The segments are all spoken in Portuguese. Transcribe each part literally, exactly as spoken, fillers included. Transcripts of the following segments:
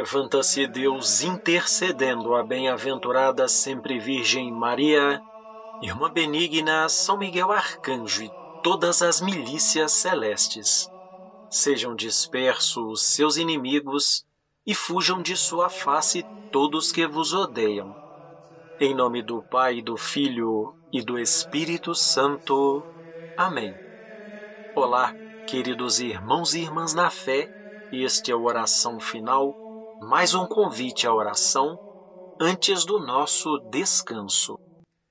Levanta-se Deus intercedendo a bem-aventurada sempre Virgem Maria, Irmã benigna São Miguel Arcanjo e todas as milícias celestes. Sejam dispersos seus inimigos e fujam de sua face todos que vos odeiam. Em nome do Pai, do Filho e do Espírito Santo. Amém. Olá, queridos irmãos e irmãs na fé, este é o Oração Final, mais um convite à oração antes do nosso descanso.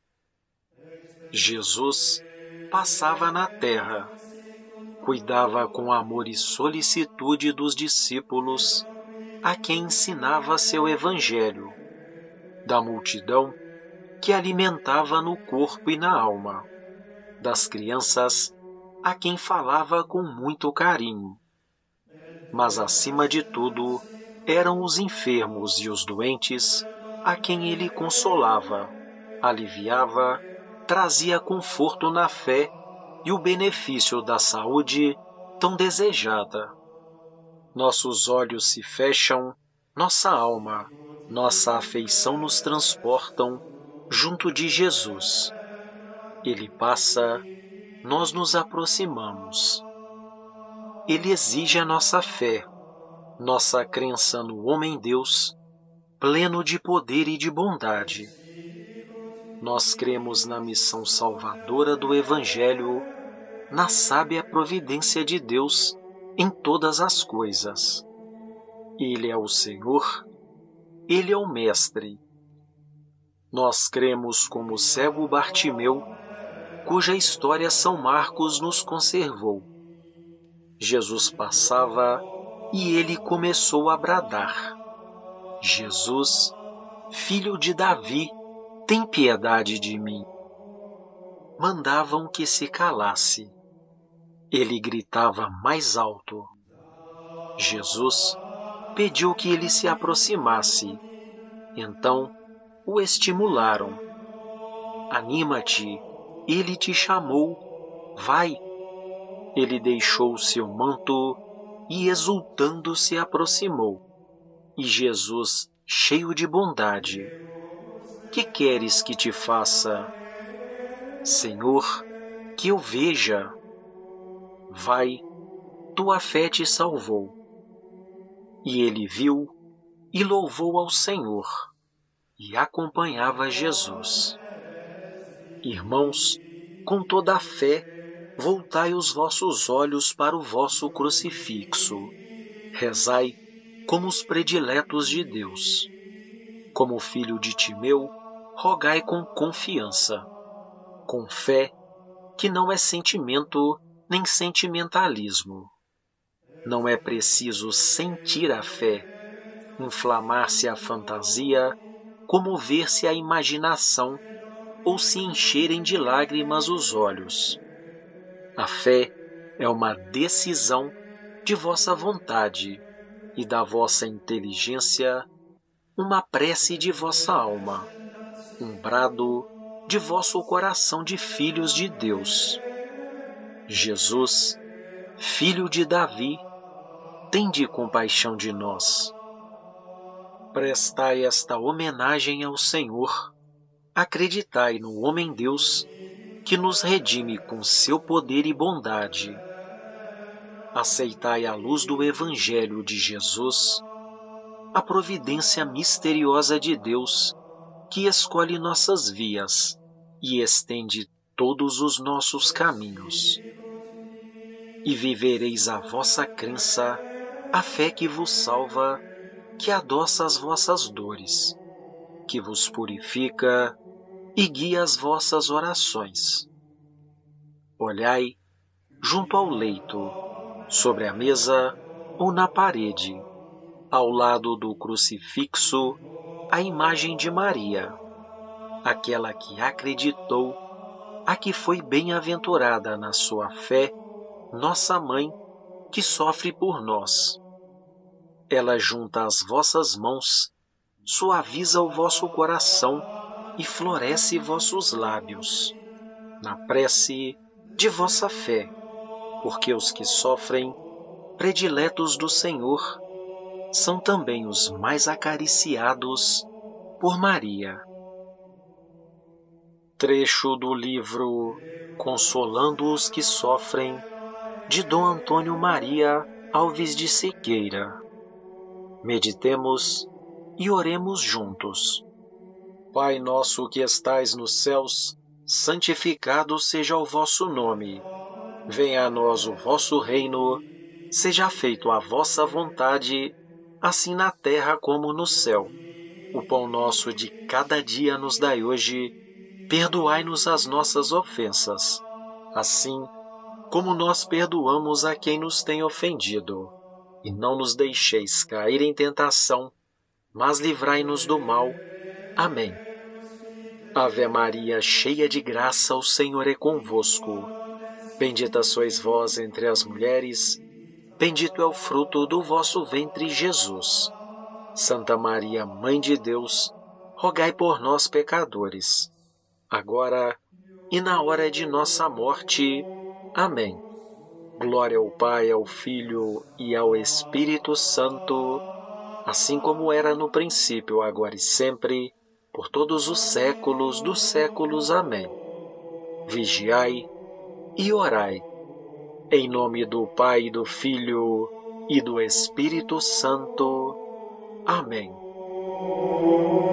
Jesus passava na terra, cuidava com amor e solicitude dos discípulos, a quem ensinava seu Evangelho, da multidão que alimentava no corpo e na alma, das crianças a quem falava com muito carinho. Mas, acima de tudo, eram os enfermos e os doentes a quem ele consolava, aliviava, trazia conforto na fé e o benefício da saúde tão desejada. Nossos olhos se fecham, nossa alma, nossa afeição nos transportam junto de Jesus. Ele passa, nós nos aproximamos. Ele exige a nossa fé, nossa crença no homem-Deus, pleno de poder e de bondade. Nós cremos na missão salvadora do Evangelho, na sábia providência de Deus em todas as coisas. Ele é o Senhor, Ele é o Mestre. Nós cremos como o cego Bartimeu, cuja história São Marcos nos conservou. Jesus passava e ele começou a bradar: Jesus, filho de Davi, tem piedade de mim. Mandavam que se calasse. Ele gritava mais alto. Jesus pediu que ele se aproximasse. Então o estimularam. Anima-te, ele te chamou, vai. Ele deixou o seu manto e, exultando, se aproximou. E Jesus, cheio de bondade: que queres que te faça? Senhor, que eu veja. Vai, tua fé te salvou. E ele viu e louvou ao Senhor, e acompanhava Jesus. Irmãos, com toda a fé, voltai os vossos olhos para o vosso crucifixo. Rezai como os prediletos de Deus. Como filho de Timeu, rogai com confiança, com fé, que não é sentimento nem sentimentalismo. Não é preciso sentir a fé, inflamar-se a fantasia, comover-se a imaginação ou se encherem de lágrimas os olhos. A fé é uma decisão de vossa vontade e da vossa inteligência, uma prece de vossa alma, um brado de vosso coração de filhos de Deus. Jesus, filho de Davi, tende compaixão de nós. Prestai esta homenagem ao Senhor, acreditai no homem-Deus, que nos redime com seu poder e bondade. Aceitai a luz do Evangelho de Jesus, a providência misteriosa de Deus, que escolhe nossas vias e estende todos os nossos caminhos. E vivereis a vossa crença, a fé que vos salva, que adoça as vossas dores, que vos purifica e guia as vossas orações. Olhai, junto ao leito, sobre a mesa ou na parede, ao lado do crucifixo, a imagem de Maria, aquela que acreditou, a que foi bem-aventurada na sua fé, nossa mãe, que sofre por nós. Ela junta as vossas mãos, suaviza o vosso coração e floresce vossos lábios, na prece de vossa fé, porque os que sofrem, prediletos do Senhor, são também os mais acariciados por Maria. Trecho do livro Consolando os que Sofrem, de Dom Antônio Maria Alves de Sequeira. Meditemos e oremos juntos. Pai nosso que estais nos céus, santificado seja o vosso nome. Venha a nós o vosso reino, seja feita a vossa vontade, assim na terra como no céu. O pão nosso de cada dia nos dai hoje, perdoai-nos as nossas ofensas, assim como nós perdoamos a quem nos tem ofendido. E não nos deixeis cair em tentação, mas livrai-nos do mal. Amém. Ave Maria, cheia de graça, o Senhor é convosco. Bendita sois vós entre as mulheres, bendito é o fruto do vosso ventre, Jesus. Santa Maria, Mãe de Deus, rogai por nós, pecadores, agora e na hora de nossa morte. Amém. Glória ao Pai, ao Filho e ao Espírito Santo, assim como era no princípio, agora e sempre, por todos os séculos dos séculos. Amém. Vigiai e orai. Em nome do Pai, do Filho e do Espírito Santo. Amém.